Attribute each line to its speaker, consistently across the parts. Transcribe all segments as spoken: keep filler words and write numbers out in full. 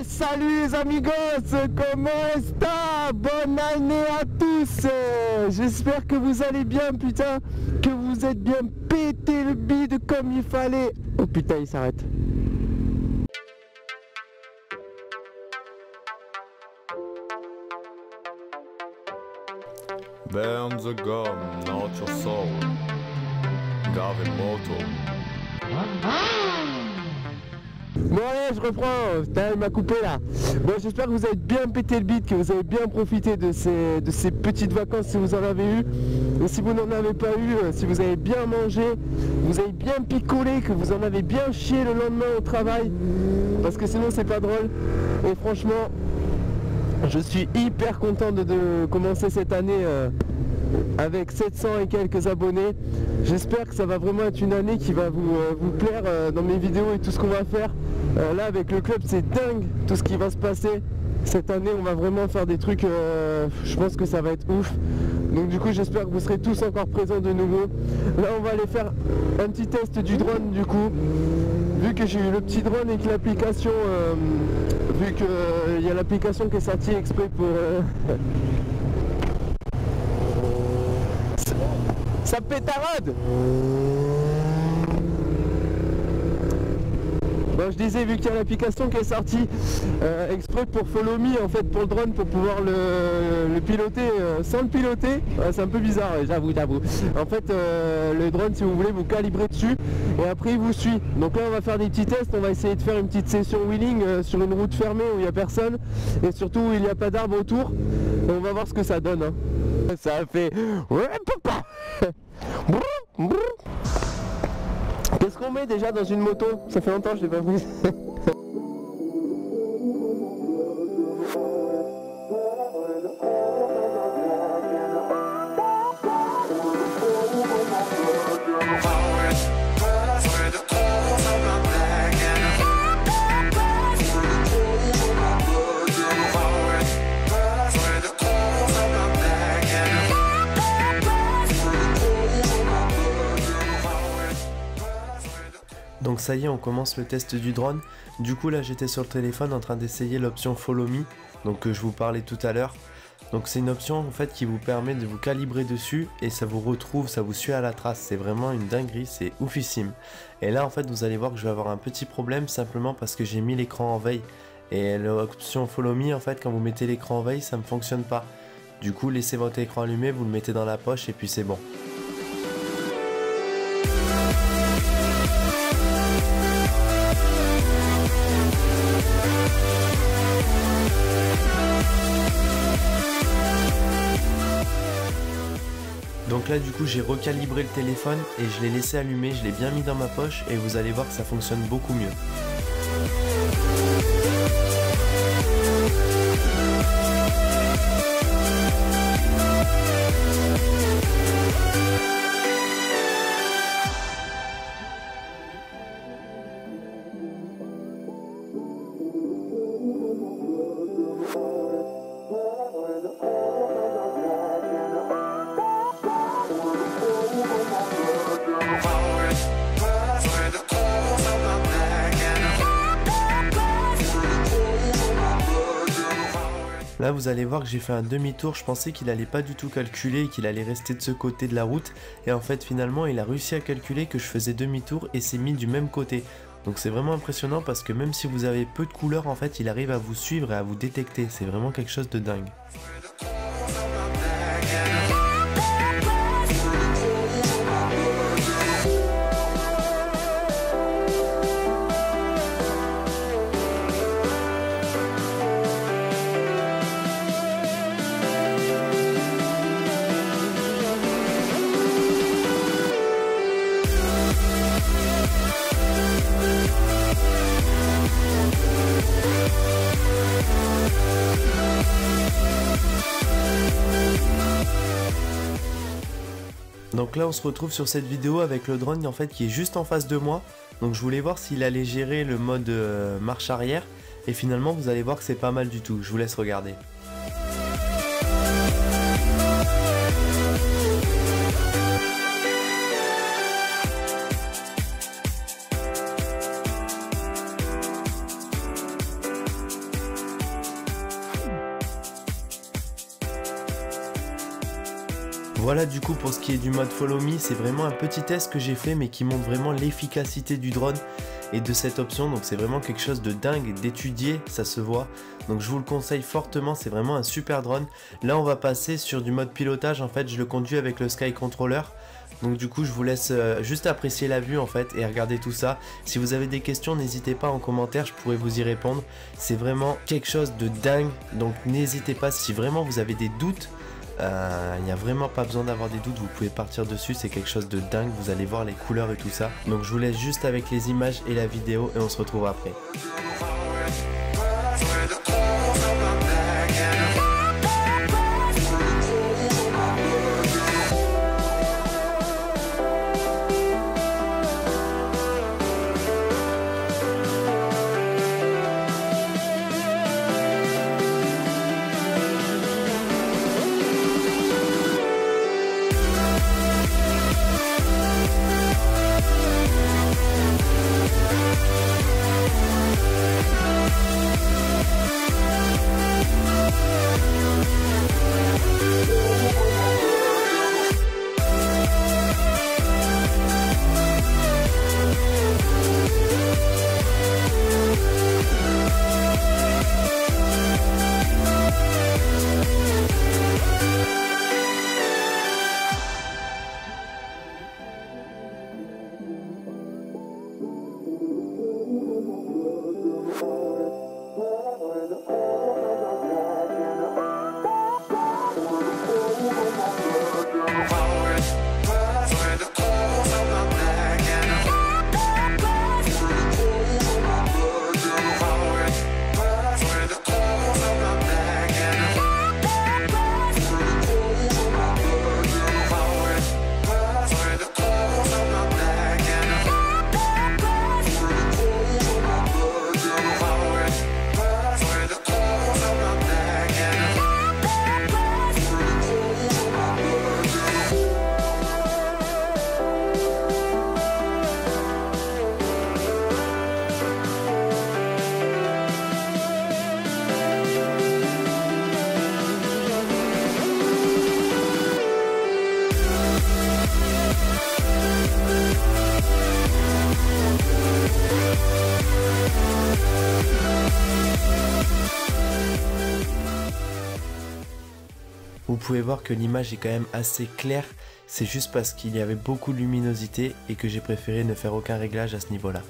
Speaker 1: Et salut les amigos, comment est-ce? Bonne année à tous. J'espère que vous allez bien, putain, que vous êtes bien pété le bide comme il fallait. Oh putain, il s'arrête.
Speaker 2: Burn the gum, not your soul. Gavimoto.
Speaker 1: Bon allez, je reprends, putain, il m'a coupé là. Bon, j'espère que vous avez bien pété le beat, que vous avez bien profité de ces, de ces petites vacances si vous en avez eu. Et si vous n'en avez pas eu, si vous avez bien mangé, vous avez bien picolé, que vous en avez bien chié le lendemain au travail. Parce que sinon c'est pas drôle. Et franchement, je suis hyper content de, de commencer cette année euh, avec sept cents et quelques abonnés. J'espère que ça va vraiment être une année qui va vous, euh, vous plaire euh, dans mes vidéos et tout ce qu'on va faire. Euh, là avec le club c'est dingue tout ce qui va se passer. Cette année on va vraiment faire des trucs, euh, je pense que ça va être ouf. Donc du coup j'espère que vous serez tous encore présents de nouveau. Là on va aller faire un petit test du drone du coup. Vu que j'ai eu le petit drone et que l'application, euh, vu qu'il euh, y a l'application qui est sortie exprès pour... Euh, ça, ça pétarade. Bon, je disais, vu qu'il y a l'application qui est sortie euh, exprès pour Follow Me, en fait, pour le drone, pour pouvoir le, le piloter euh, sans le piloter, euh, c'est un peu bizarre, j'avoue, j'avoue. En fait, euh, le drone, si vous voulez, vous calibrez dessus et après il vous suit. Donc là, on va faire des petits tests, on va essayer de faire une petite session wheeling euh, sur une route fermée où il n'y a personne et surtout où il n'y a pas d'arbres autour. Et on va voir ce que ça donne. Hein. Ça a fait... Ouais, papa. Qu'est-ce qu'on met déjà dans une moto? Ça fait longtemps que je l'ai pas prise.
Speaker 3: Donc ça y est, on commence le test du drone. Du coup là j'étais sur le téléphone en train d'essayer l'option Follow Me, donc que je vous parlais tout à l'heure. Donc c'est une option en fait qui vous permet de vous calibrer dessus et ça vous retrouve, ça vous suit à la trace. C'est vraiment une dinguerie, c'est oufissime. Et là en fait vous allez voir que je vais avoir un petit problème simplement parce que j'ai mis l'écran en veille. Et l'option Follow Me en fait, quand vous mettez l'écran en veille, ça ne fonctionne pas. Du coup laissez votre écran allumé, vous le mettez dans la poche et puis c'est bon. Donc là du coup j'ai recalibré le téléphone et je l'ai laissé allumer, je l'ai bien mis dans ma poche et vous allez voir que ça fonctionne beaucoup mieux. Là vous allez voir que j'ai fait un demi-tour, je pensais qu'il allait pas du tout calculer et qu'il allait rester de ce côté de la route. Et en fait finalement il a réussi à calculer que je faisais demi-tour et s'est mis du même côté. Donc c'est vraiment impressionnant parce que même si vous avez peu de couleurs en fait il arrive à vous suivre et à vous détecter. C'est vraiment quelque chose de dingue. Donc là on se retrouve sur cette vidéo avec le drone en fait qui est juste en face de moi. Donc je voulais voir s'il allait gérer le mode euh, marche arrière. Et finalement vous allez voir que c'est pas mal du tout. Je vous laisse regarder. Voilà du coup pour ce qui est du mode Follow Me, c'est vraiment un petit test que j'ai fait mais qui montre vraiment l'efficacité du drone et de cette option, donc c'est vraiment quelque chose de dingue, d'étudier, ça se voit, donc je vous le conseille fortement, c'est vraiment un super drone. Là on va passer sur du mode pilotage, en fait je le conduis avec le Sky Controller, donc du coup je vous laisse euh, juste apprécier la vue en fait et regarder tout ça. Si vous avez des questions n'hésitez pas en commentaire, je pourrais vous y répondre, c'est vraiment quelque chose de dingue, donc n'hésitez pas si vraiment vous avez des doutes. Il euh, n'y a vraiment pas besoin d'avoir des doutes, vous pouvez partir dessus, c'est quelque chose de dingue, vous allez voir les couleurs et tout ça. Donc je vous laisse juste avec les images et la vidéo et on se retrouve après. Vous pouvez voir que l'image est quand même assez claire, c'est juste parce qu'il y avait beaucoup de luminosité et que j'ai préféré ne faire aucun réglage à ce niveau-là.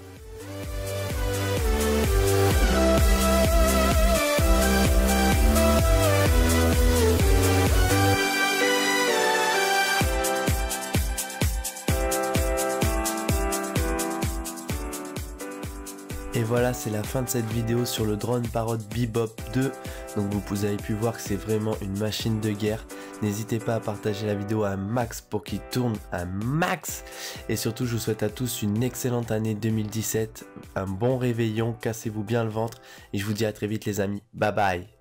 Speaker 3: Et voilà, c'est la fin de cette vidéo sur le drone Parrot Bebop deux. Donc vous avez pu voir que c'est vraiment une machine de guerre. N'hésitez pas à partager la vidéo à un max pour qu'il tourne un max. Et surtout, je vous souhaite à tous une excellente année deux mille dix-sept. Un bon réveillon, cassez-vous bien le ventre. Et je vous dis à très vite les amis. Bye bye.